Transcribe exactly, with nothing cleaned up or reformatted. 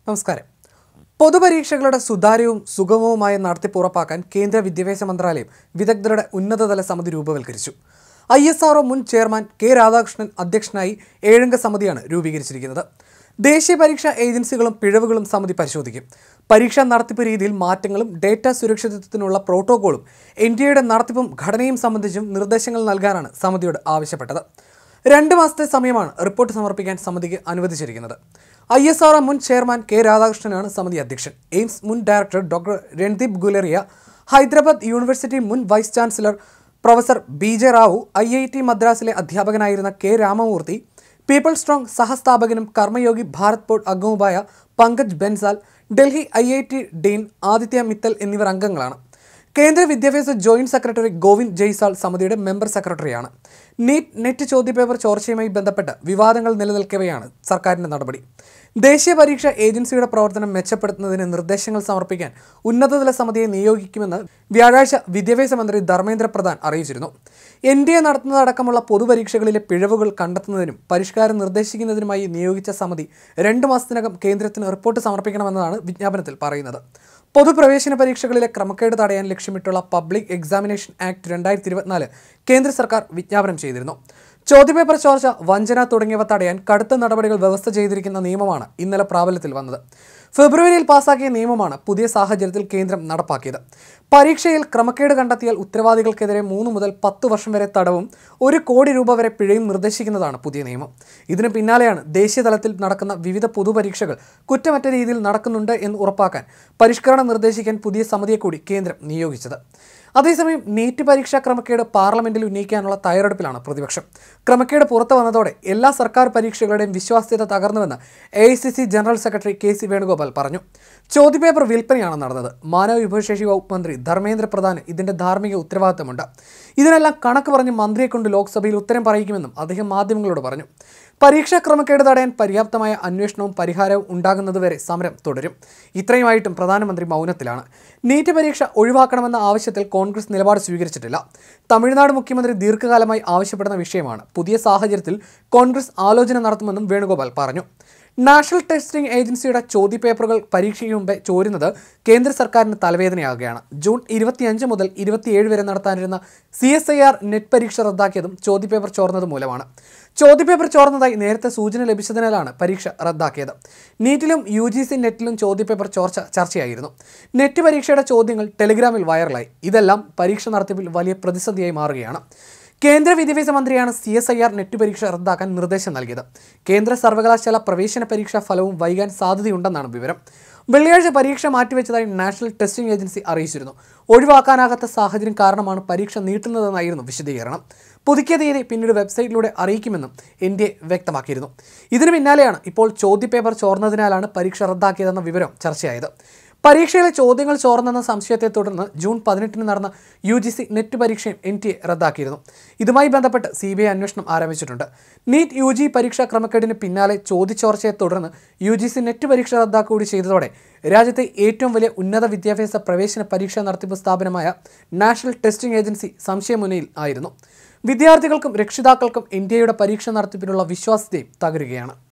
നമസ്കാരം. പൊതുപരീക്ഷകളുടെ സുതാര്യവും സുഗമവുമായ നടത്തിപ്പ് ഉറപ്പാക്കാൻ കേന്ദ്ര വിദ്യാഭ്യാസ മന്ത്രാലയം വിദഗ്ധരുടെ ഉന്നതതല സമിതി രൂപവൽക്കരിച്ചു. ഐ എസ് ആർ ഒ മുൻ ചെയർമാൻ കെ രാധാകൃഷ്ണൻ അധ്യക്ഷനായി ഏഴംഗ സമിതിയാണ് രൂപീകരിച്ചിരിക്കുന്നത്. ദേശീയ പരീക്ഷാ ഏജൻസികളും പിഴവുകളും സമിതി പരിശോധിക്കും. പരീക്ഷാ നടത്തിപ്പ് രീതിയിൽ മാറ്റങ്ങളും ഡേറ്റ സുരക്ഷിതത്വത്തിനുള്ള പ്രോട്ടോകോളും എൻ ഡി എയുടെ നടത്തിപ്പും ഘടനയും സംബന്ധിച്ചും നിർദ്ദേശങ്ങൾ നൽകാനാണ് സമിതിയോട് ആവശ്യപ്പെട്ടത്. രണ്ട് മാസത്തെ സമയമാണ് റിപ്പോർട്ട് സമർപ്പിക്കാൻ സമിതിക്ക് അനുവദിച്ചിരിക്കുന്നത്. ഐ എസ് ആർ ഒ മുൻ ചെയർമാൻ കെ രാധാകൃഷ്ണനാണ് സമിതി അധ്യക്ഷൻ. എയിംസ് മുൻ director doctor Randeep Guleria, Hyderabad university മുൻ vice chancellor professor B J Rao, I I T മദ്രാസിലെ അധ്യാപകനായിരുന്ന കെ രാമമൂർത്തി, പീപ്പിൾ സ്ട്രോങ് സഹസ്ഥാപകനും കർമ്മയോഗി ഭാരത് ബോർഡ് അംഗവുമായ Pankaj Bansal, Delhi I I T dean Aditya Mittal എന്നിവർ അംഗങ്ങളാണ്. കേന്ദ്ര വിദ്യാഭ്യാസ ജോയിന്റ് സെക്രട്ടറി ഗോവിന്ദ് ജയ്സാൾ സമിതിയുടെ മെമ്പർ സെക്രട്ടറിയാണ്. നീറ്റ് നെറ്റ് ചോദ്യപേപ്പർ ചോർച്ചയുമായി ബന്ധപ്പെട്ട് വിവാദങ്ങൾ നിലനിൽക്കവെയാണ് സർക്കാരിന്റെ നടപടി. ദേശീയ പരീക്ഷാ ഏജൻസിയുടെ പ്രവർത്തനം മെച്ചപ്പെടുത്തുന്നതിന് നിർദ്ദേശങ്ങൾ സമർപ്പിക്കാൻ ഉന്നതതല സമിതിയെ നിയോഗിക്കുമെന്ന് വ്യാഴാഴ്ച വിദ്യാഭ്യാസ മന്ത്രി ധർമ്മേന്ദ്ര പ്രധാൻ അറിയിച്ചിരുന്നു. എൻ ഡി എ നടത്തുന്നതടക്കമുള്ള പൊതുപരീക്ഷകളിലെ പിഴവുകൾ കണ്ടെത്തുന്നതിനും പരിഷ്കാരം നിർദ്ദേശിക്കുന്നതിനുമായി നിയോഗിച്ച സമിതി രണ്ടു മാസത്തിനകം കേന്ദ്രത്തിന് റിപ്പോർട്ട് സമർപ്പിക്കണമെന്നാണ് വിജ്ഞാപനത്തിൽ പറയുന്നത്. പൊതുപ്രവേശന പരീക്ഷകളിലെ ക്രമക്കേട് തടയാൻ ലക്ഷ്യമിട്ടുള്ള പബ്ലിക് എക്സാമിനേഷൻ ആക്ട് രണ്ടായിരത്തി ഇരുപത്തിനാല് കേന്ദ്ര സർക്കാർ വിജ്ഞാപനം ചെയ്തിരുന്നു. ചോദ്യപേപ്പർ ചോർച്ച, വഞ്ചന തുടങ്ങിയവ തടയാൻ കടുത്ത നടപടികൾ വ്യവസ്ഥ ചെയ്തിരിക്കുന്ന നിയമമാണ് ഇന്നലെ പ്രാബല്യത്തിൽ വന്നത്. ഫെബ്രുവരിയിൽ പാസാക്കിയ നിയമമാണ് പുതിയ സാഹചര്യത്തിൽ കേന്ദ്രം നടപ്പാക്കിയത്. പരീക്ഷയിൽ ക്രമക്കേട് കണ്ടെത്തിയാൽ ഉത്തരവാദികൾക്കെതിരെ മൂന്ന് മുതൽ പത്ത് വർഷം വരെ തടവും ഒരു കോടി രൂപ വരെ പിഴയും നിർദ്ദേശിക്കുന്നതാണ് പുതിയ നിയമം. ഇതിന് പിന്നാലെയാണ് ദേശീയ തലത്തിൽ നടക്കുന്ന വിവിധ പൊതുപരീക്ഷകൾ കുറ്റമറ്റ രീതിയിൽ നടക്കുന്നുണ്ട് എന്ന് ഉറപ്പാക്കാൻ പരിഷ്കരണം നിർദ്ദേശിക്കാൻ പുതിയ സമിതിയെ കൂടി കേന്ദ്രം നിയോഗിച്ചത്. അതേസമയം നീറ്റ് പരീക്ഷാ ക്രമക്കേട് പാർലമെന്റിൽ ഉന്നയിക്കാനുള്ള തയ്യാറെടുപ്പിലാണ് പ്രതിപക്ഷം. ക്രമക്കേട് പുറത്തു വന്നതോടെ എല്ലാ സർക്കാർ പരീക്ഷകളുടെയും വിശ്വാസ്യത തകർന്നുവെന്ന് A I C C general secretary K C Venugopal പറഞ്ഞു. ചോദ്യപേപ്പർ വിൽപ്പനയാണ് നടന്നത്. മാനവ വിഭവശേഷി വകുപ്പ് മന്ത്രി ധർമ്മേന്ദ്ര പ്രധാന് ഇതിന്റെ ധാർമ്മിക ഉത്തരവാദിത്തമുണ്ട്. ഇതിനെല്ലാം കണക്ക് പറഞ്ഞ് മന്ത്രിയെ കൊണ്ട് ലോക്സഭയിൽ ഉത്തരം പറയിക്കുമെന്നും അദ്ദേഹം മാധ്യമങ്ങളോട് പറഞ്ഞു. പരീക്ഷാ ക്രമക്കേട് തടയാൻ പര്യാപ്തമായ അന്വേഷണവും പരിഹാരവും ഉണ്ടാകുന്നതുവരെ സമരം തുടരും. ഇത്രയുമായിട്ടും പ്രധാനമന്ത്രി മൗനത്തിലാണ്. നീറ്റ് പരീക്ഷ ഒഴിവാക്കണമെന്ന ആവശ്യത്തിൽ കോൺഗ്രസ് നിലപാട് സ്വീകരിച്ചിട്ടില്ല. തമിഴ്നാട് മുഖ്യമന്ത്രി ദീർഘകാലമായി ആവശ്യപ്പെടുന്ന വിഷയമാണ്. പുതിയ സാഹചര്യത്തിൽ കോൺഗ്രസ് ആലോചന നടത്തുമെന്നും വേണുഗോപാൽ പറഞ്ഞു. നാഷണൽ ടെസ്റ്റിംഗ് ഏജൻസിയുടെ ചോദ്യപേപ്പറുകൾ പരീക്ഷയ്ക്ക് മുമ്പേ ചോരുന്നത് കേന്ദ്ര സർക്കാരിന് തലവേദനയാകുകയാണ്. ജൂൺ ഇരുപത്തിയഞ്ച് മുതൽ ഇരുപത്തിയേഴ് വരെ നടത്താനിരുന്ന C S I R net പരീക്ഷ റദ്ദാക്കിയതും ചോദ്യപേപ്പർ ചോർന്നത് മൂലമാണ്. ചോദ്യപേപ്പർ ചോർന്നതായി നേരത്തെ സൂചന ലഭിച്ചതിനാലാണ് പരീക്ഷ റദ്ദാക്കിയത്. നീറ്റിലും യു ജി സി നെറ്റിലും ചോദ്യപേപ്പർ ചോർച്ച ചർച്ചയായിരുന്നു. നെറ്റ് പരീക്ഷയുടെ ചോദ്യങ്ങൾ ടെലിഗ്രാമിൽ വൈറലായി. ഇതെല്ലാം പരീക്ഷ നടത്തിപ്പിൽ വലിയ പ്രതിസന്ധിയായി മാറുകയാണ്. കേന്ദ്ര വിദ്യാഭ്യാസ മന്ത്രിയാണ് C S I R net പരീക്ഷ റദ്ദാക്കാൻ നിർദ്ദേശം നൽകിയത്. കേന്ദ്ര സർവകലാശാല പ്രവേശന പരീക്ഷാ ഫലവും വൈകാൻ സാധ്യതയുണ്ടെന്നാണ് വിവരം. വെള്ളിയാഴ്ച പരീക്ഷ മാറ്റിവെച്ചതായി നാഷണൽ ടെസ്റ്റിംഗ് ഏജൻസി അറിയിച്ചിരുന്നു. ഒഴിവാക്കാനാകാത്ത സാഹചര്യം കാരണമാണ് പരീക്ഷ നീട്ടുന്നതെന്നായിരുന്നു വിശദീകരണം. പുതുക്കിയ തീയതി പിന്നീട് വെബ്സൈറ്റിലൂടെ അറിയിക്കുമെന്നും എൻ ഡി എ വ്യക്തമാക്കിയിരുന്നു. ഇതിന് പിന്നാലെയാണ് ഇപ്പോൾ ചോദ്യപേപ്പർ ചോർന്നതിനാലാണ് പരീക്ഷ റദ്ദാക്കിയതെന്ന വിവരം ചർച്ചയായത്. പരീക്ഷയിലെ ചോദ്യങ്ങൾ ചോർന്നെന്ന സംശയത്തെ തുടർന്ന് ജൂൺ പതിനെട്ടിന് നടന്ന യു ജി സി നെറ്റ് പരീക്ഷയും എൻ ടി എ റദ്ദാക്കിയിരുന്നു. ഇതുമായി ബന്ധപ്പെട്ട് സി ബി ഐ അന്വേഷണം ആരംഭിച്ചിട്ടുണ്ട്. നീറ്റ് യു ജി പരീക്ഷാ ക്രമക്കേടിന് പിന്നാലെ ചോദ്യചോർച്ചയെ തുടർന്ന് യു ജി സി നെറ്റ് പരീക്ഷ റദ്ദാക്കുക കൂടി ചെയ്തതോടെ രാജ്യത്തെ ഏറ്റവും വലിയ ഉന്നത വിദ്യാഭ്യാസ പ്രവേശന പരീക്ഷാ നടത്തിപ്പ് സ്ഥാപനമായ നാഷണൽ ടെസ്റ്റിംഗ് ഏജൻസി സംശയമുനയിൽ ആയിരുന്നു. വിദ്യാർത്ഥികൾക്കും രക്ഷിതാക്കൾക്കും ഇന്ത്യയുടെ പരീക്ഷ നടത്തിപ്പിനുള്ള വിശ്വാസ്യതയും തകരുകയാണ്.